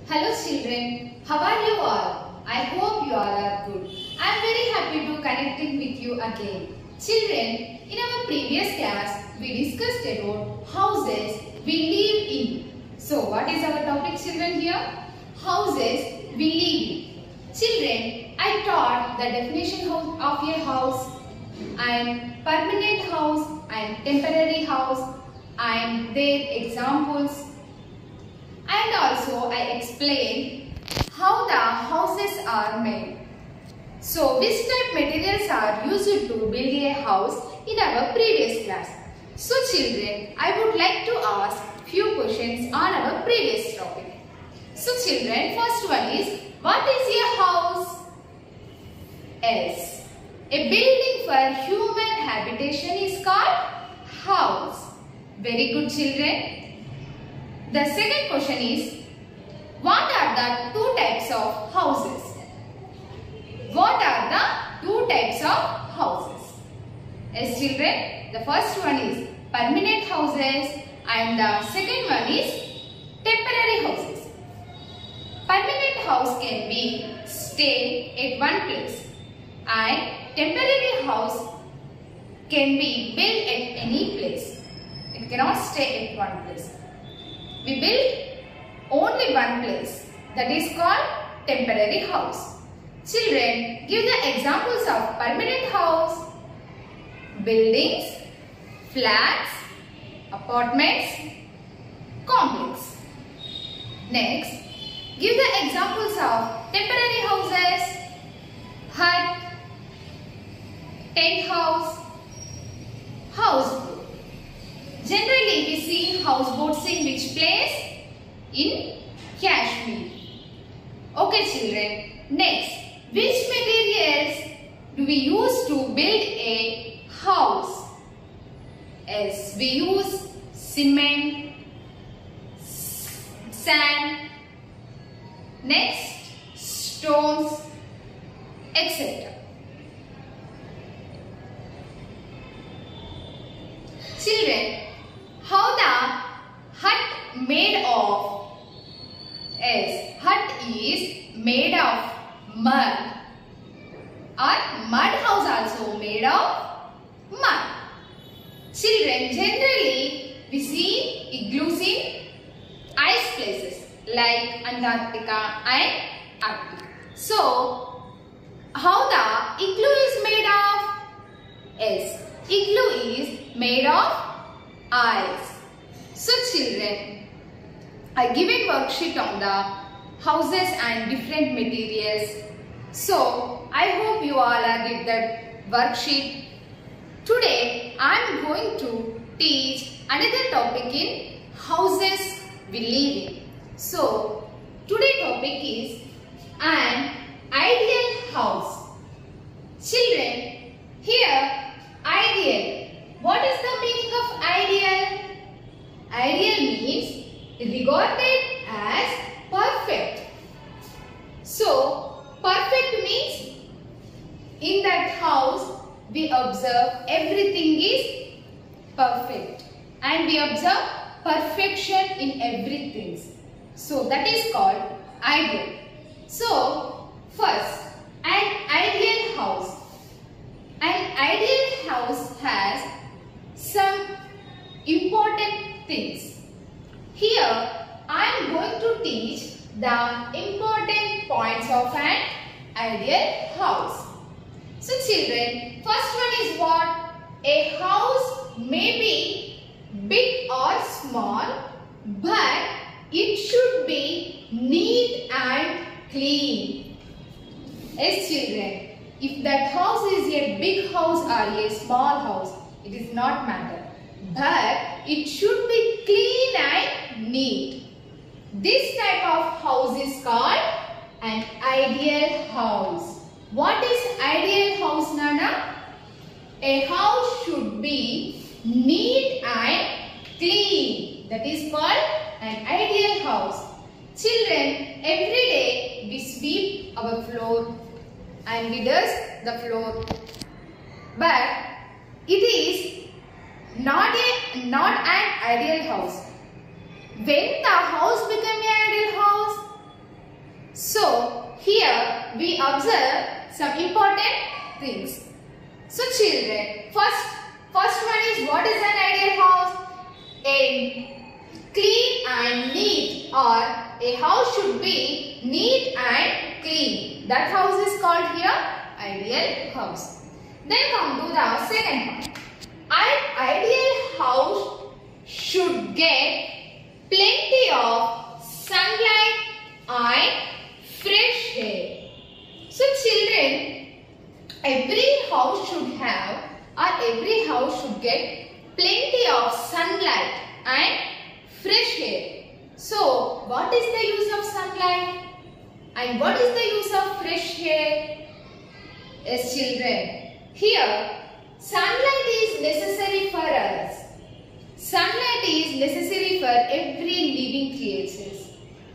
Hello children, how are you all? I hope you all are good. I am very happy to connecting with you again. Children, in our previous class, we discussed about houses we live in. So what is our topic children here? Houses we live in. Children, I taught the definition of a house and permanent house and temporary house and their examples. And also I explained how the houses are made. So which type materials are used to build a house in our previous class. So children, I would like to ask few questions on our previous topic. So children, first one is, what is a house? Yes. A building for human habitation is called house. Very good children. The second question is, what are the two types of houses? What are the two types of houses? Yes children, the first one is permanent houses and the second one is temporary houses. Permanent house can be stay at one place and temporary house can be built at any place. It cannot stay at one place. We build only one place, that is called temporary house. Children, give the examples of permanent house: buildings, flats, apartments, complex. Next, give the examples of temporary houses: hut, tent house, houseboat. Generally, we see houseboats in which place? In Kashmir. Okay children, next, which materials do we use to build a house? Yes, we use cement, sand, next, stones, etc. Children, how the hut made of? Yes, hut is made of mud. Or mud house also made of mud. Children, generally we see igloos in ice places like Antarctica and Arctic. So, how the igloo is made of? Yes, igloo is made of ice. So children, I given worksheet on the houses and different materials. So I hope you all are did that worksheet. Today I am going to teach another topic in houses we live in. So today's topic is an ideal house. Children, here ideal. What is the meaning of ideal? Ideal means regarded as perfect. So, perfect means in that house we observe everything is perfect and we observe perfection in everything. So, that is called ideal. So, first, an ideal house. An ideal house has some important things. Here I am going to teach the important points of an ideal house. So children, first one is what? A house may be big or small, but it should be neat and clean. Yes children, if that house is a big house or a small house, it is not matter. But it should be clean and neat. This type of house is called an ideal house. What is ideal house, Nana? A house should be neat and clean. That is called an ideal house. Children, every day we sweep our floor and we dust the floor. But it is not an ideal house. When the house become an ideal house? here we observe some important things. So children, first one is, what is an ideal house? A clean and neat, or a house should be neat and clean. That house is called here ideal house. Then come to the second point. An ideal house should get plenty of sunlight and fresh air. So children, every house should have, or every house should get plenty of sunlight and fresh air. So what is the use of sunlight and what is the use of fresh air? Yes children, here sunlight is necessary for us. Sunlight is necessary for every living creatures.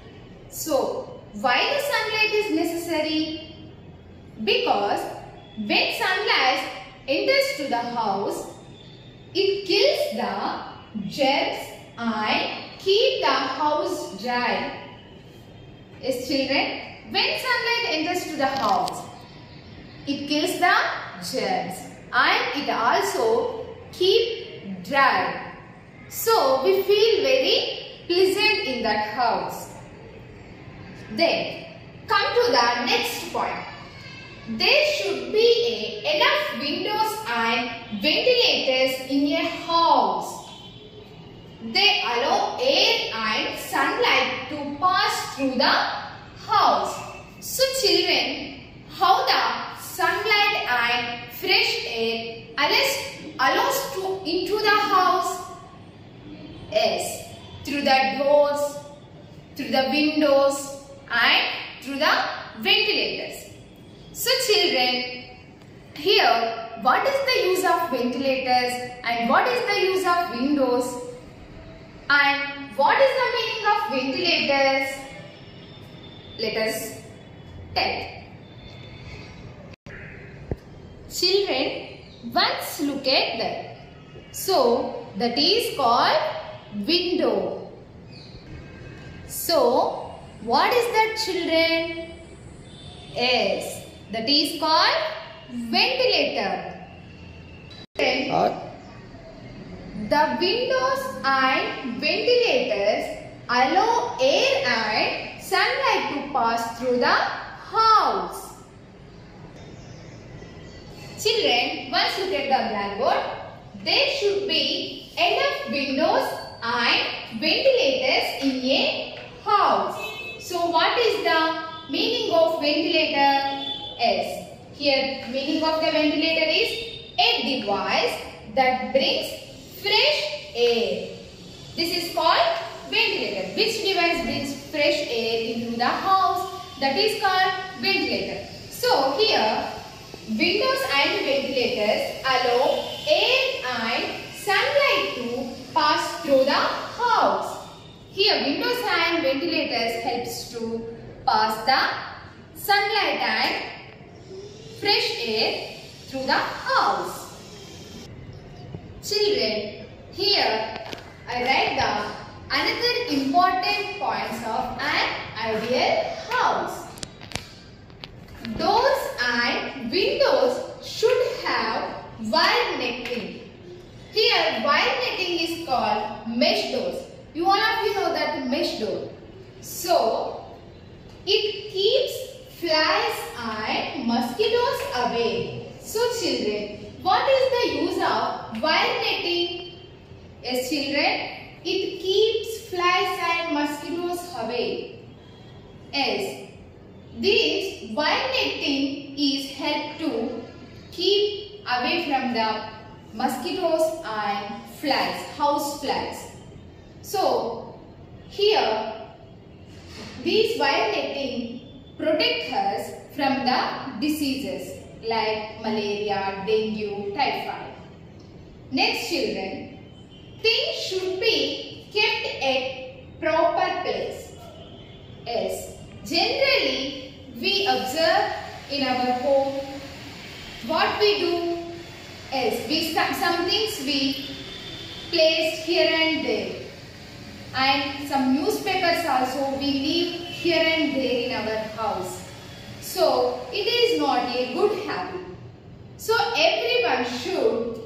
So why the sunlight is necessary? Because when sunlight enters to the house, it kills the germs and keep the house dry. Yes children, when sunlight enters to the house, it kills the germs and it also keep dry. So we feel very pleasant in that house. Then come to the next point. There should be enough windows and ventilators in a house. They allow air and sunlight to pass through the house. So children, how the sunlight and fresh air allows to into the house? Yes, through the doors, through the windows and through the ventilators. So children, here what is the use of ventilators and what is the use of windows and what is the meaning of ventilators? Let us tell. Children, once look at that. So that is called window. So what is that children? Yes, that is called ventilator. The windows and ventilators allow air and sunlight to pass through the house. Children, once look at the blackboard. There should be enough windows and ventilators in a house. So what is the meaning of ventilator? Yes, here meaning of the ventilator is a device that brings fresh air. This is called ventilator. Which device brings fresh air into the house? That is called ventilator. So here windows and ventilators allow air and sunlight to pass through the house. Here windows and ventilators helps to pass the sunlight and fresh air through the house. Children, here I write down another important points of an ideal house. Doors and windows should have wire netting. Here wire netting is called mesh doors. All of you know that mesh door. So it keeps flies and mosquitoes away. So children, what is the use of wire netting? Yes children, it keeps flies and mosquitoes away. Yes, this wire netting is help to keep away from the mosquitoes and flies, house flies. So here these wire netting protect us from the diseases like malaria, dengue, typhoid. Next children, things should be kept at proper place. Yes, generally we observe in our home what we do is some things we placed here and there, and some newspapers also we leave here and there in our house. So it is not a good habit. So everyone should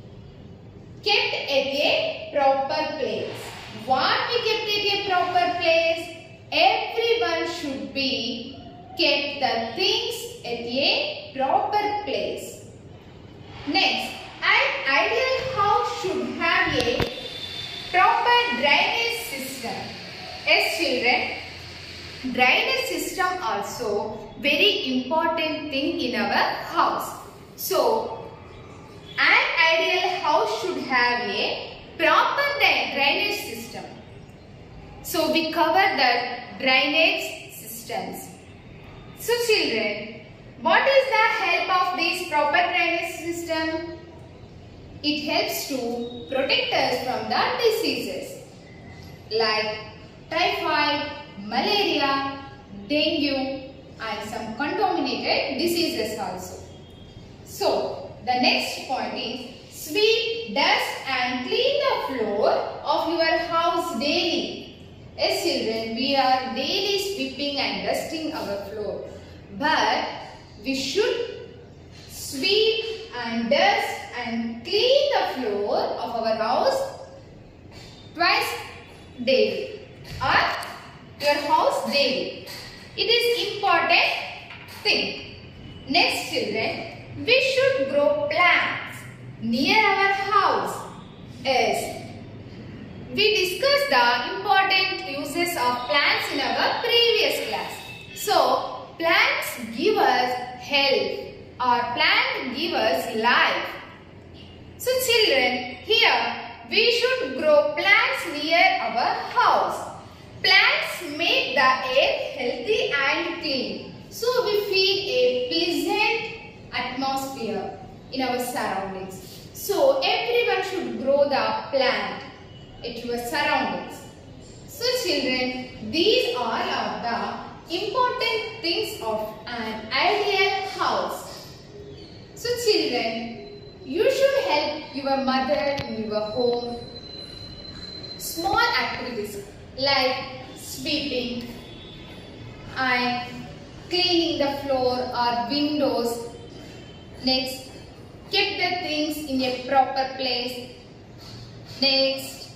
kept at a proper place. What we kept at a proper place? Everyone should be kept the things at a proper place. Next, an ideal house should have a proper drainage system. Yes, children, drainage system also very important thing in our house. So, an ideal house should have a proper drainage system. So, we cover the drainage systems. So, children, what is the help of this proper drainage system? It helps to protect us from the diseases like typhoid, malaria, dengue and some contaminated diseases also. So, the next point is sweep, dust and clean the floor of your house daily. Yes, children, we are daily sweeping and dusting our floor. But we should sweep and dust and clean the floor of our house twice daily or your house daily. It is important thing. Next, children, we should grow plants near our house. Yes, we discussed the important uses of plants in our previous class. So, plants give us health or plant give us life. So, children, here we should grow plants near our house. Plants make the air healthy and clean. So, we feel a pleasant atmosphere in our surroundings. So, everyone should grow the plant at your surroundings. So, children, these are the important things of an ideal house. So, children, you should help your mother in your home. Small activities like sweeping and cleaning the floor or windows. Next, keep the things in a proper place. Next,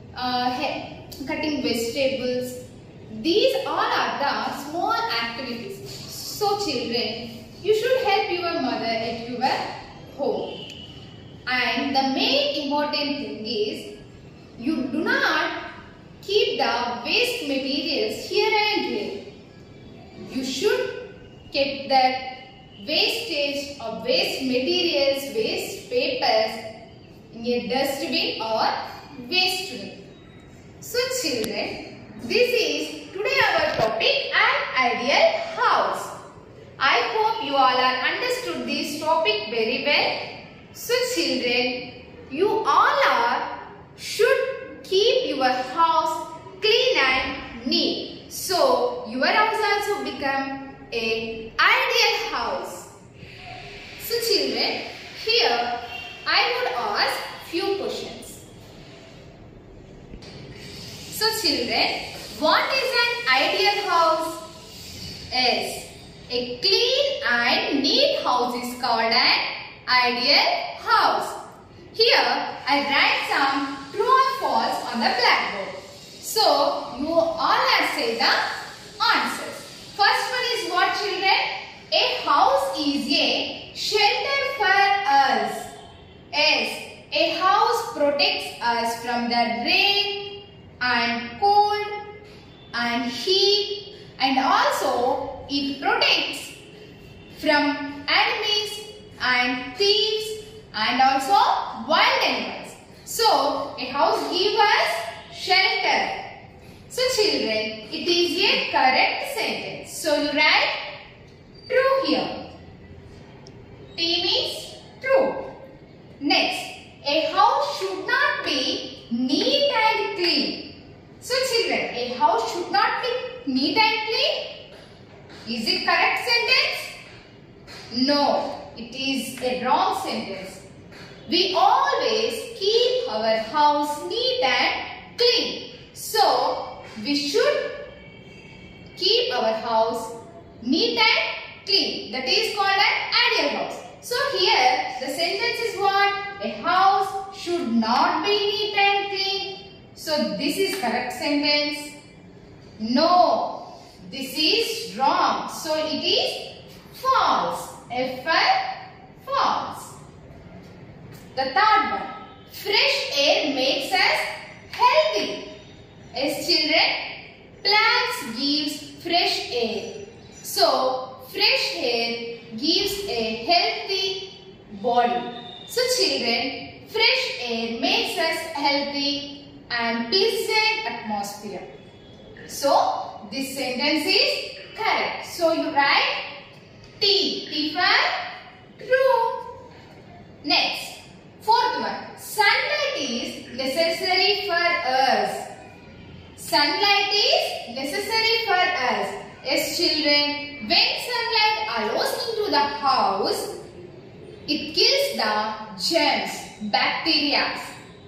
cutting vegetables. These all are the small activities. So, children, you should help your mother at your home. And the main important thing is, you do not keep the waste materials here and there. You should keep that wastage of waste materials, waste papers in a dustbin or waste bin. So, children, this is today our topic, an ideal house. I hope you all are understood this topic very well. So, children, you all should keep your house clean and neat. So, your house also become an ideal house. So, children, here I would ask few questions. So, children, what is an ideal house? Yes, a clean and neat house is called an ideal house. Here, I write some true or false on the blackboard. So, you all are say the answers. First one is what, children? A house is a shelter for us. Yes, a house protects us from the rain and cold and heat, and also it protects from enemies and thieves and also wild animals. So, a house gives us shelter. So, children, it is a correct sentence. So, you write true here. T means true. Next, a house should not be neat and clean. So, children, a house should not be neat and clean. Is it correct sentence? No, it is a wrong sentence. We always keep our house neat and clean. So, we should keep our house neat and clean. That is called an ideal house. So here the sentence is what? A house should not be neat and clean. So this is correct sentence. No, this is wrong. So it is false. F-I, false. The third one. Fresh air makes us healthy. As children, plants gives fresh air. So fresh air gives a healthy body. So children, fresh air makes us healthy and pleasant atmosphere. So this sentence is correct. So you write T. T for true. Next, fourth one. Sunlight is necessary for us. Sunlight is necessary for us. As children, when sunlight allows into the house, it kills the germs, bacteria.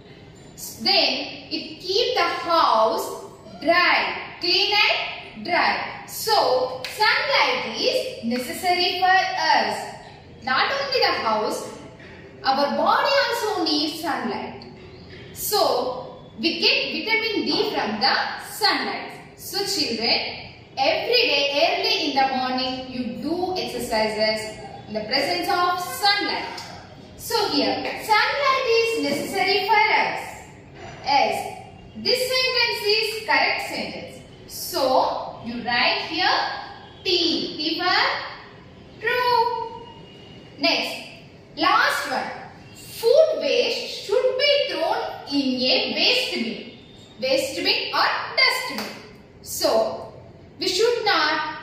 Then it keeps the house dry, clean and dry. So sunlight is necessary for us. Not only the house, our body also needs sunlight. So we get vitamin D from the sunlight. So children, every day early in the morning you do exercises in the presence of sunlight. So here sunlight is necessary for us. As this sentence is correct sentence. So you write here T. T for true. Next, last one. Food waste should be thrown in a waste bin. Waste bin or dustbin. So we should not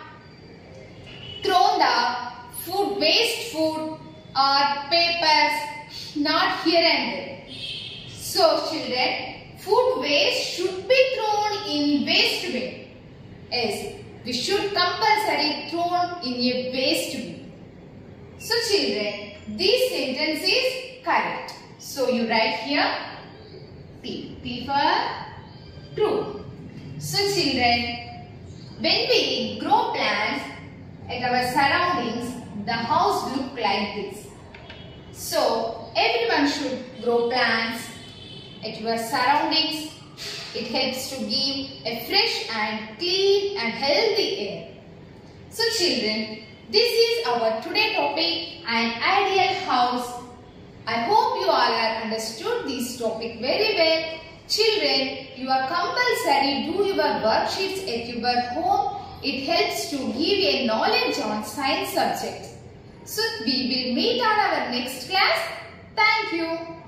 throw the food, waste food or papers, not here and there. So children, food waste should be thrown in waste bin. Yes, we should compulsory thrown in a waste bin. So children, this sentence is correct. So you write here T. T for true. So children, when we grow plants at our surroundings, the house look like this. So everyone should grow plants at your surroundings. It helps to give a fresh and clean and healthy air. So children, this is our today topic, an ideal house. I hope you all have understood this topic very well. Children, you are compulsory do your worksheets at your home. It helps to give a knowledge on science subjects. So we will meet on our next class. Thank you.